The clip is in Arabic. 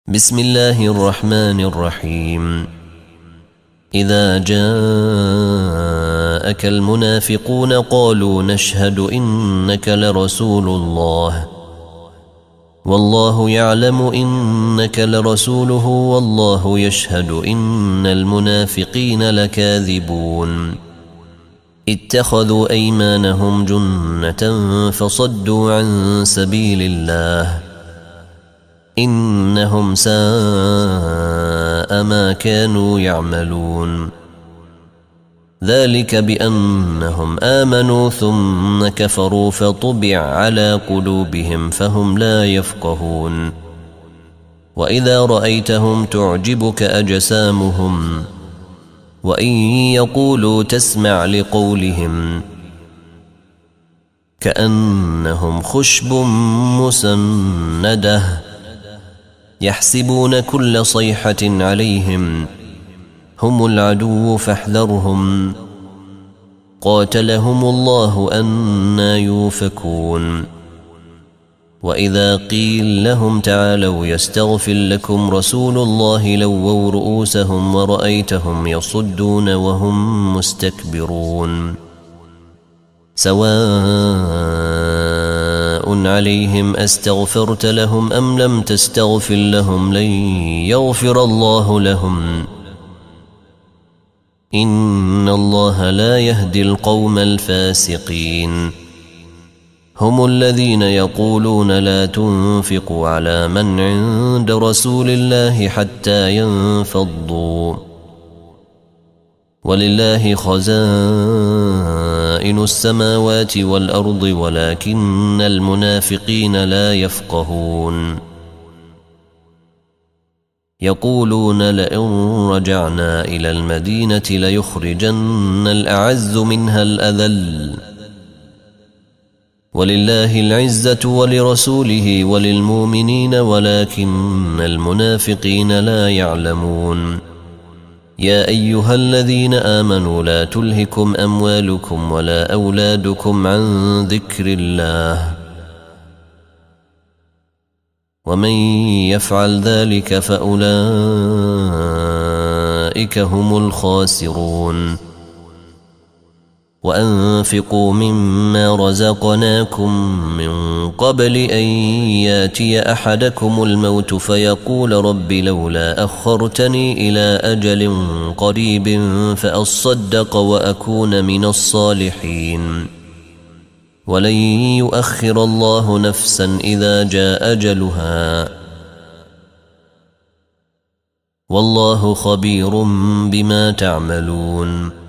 بسم الله الرحمن الرحيم. إذا جاءك المنافقون قالوا نشهد إنك لرسول الله والله يعلم إنك لرسوله والله يشهد إن المنافقين لكاذبون. اتخذوا أيمانهم جنة فصدوا عن سبيل الله إنهم ساء ما كانوا يعملون. ذلك بأنهم آمنوا ثم كفروا فطبع على قلوبهم فهم لا يفقهون. وإذا رأيتهم تعجبك أجسامهم وإن يقولوا تسمع لقولهم كأنهم خشب مسندة يحسبون كل صيحة عليهم هم العدو فاحذرهم قاتلهم الله أنى يؤفكون. وإذا قيل لهم تعالوا يستغفر لكم رسول الله لووا رؤوسهم ورأيتهم يصدون وهم مستكبرون. سواء عليهم أستغفرت لهم أم لم تستغفر لهم لن يغفر الله لهم إن الله لا يهدي القوم الفاسقين. هم الذين يقولون لا تنفقوا على من عند رسول الله حتى ينفضوا ولله خزائن السماوات والأرض ولكن المنافقين لا يفقهون. يقولون لئن رجعنا إلى المدينة ليخرجن الأعز منها الأذل ولله العزة ولرسوله وللمؤمنين ولكن المنافقين لا يعلمون. يا أيها الذين آمنوا لا تلهكم أموالكم ولا أولادكم عن ذكر الله ومن يفعل ذلك فأولئك هم الخاسرون. وأنفقوا مما رزقناكم من قبل أن ياتي أحدكم الموت فيقول رب لولا أخرتني إلى أجل قريب فأصدق وأكون من الصالحين ولن يؤخر الله نفسا إذا جاء أجلها والله خبير بما تعملون.